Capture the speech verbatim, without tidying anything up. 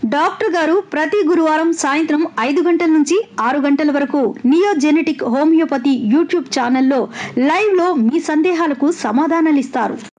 Doctor గారు ప్రతి గురువారం సాయంత్రం ఐదు గంటల నుంచి ఆరు గంటల వరకు నియోజెనెటిక్ హోమియోపతి యూట్యూబ్ ఛానల్లో లైవ్ లో మీ సందేహాలకు సమాధానాలు ఇస్తారు।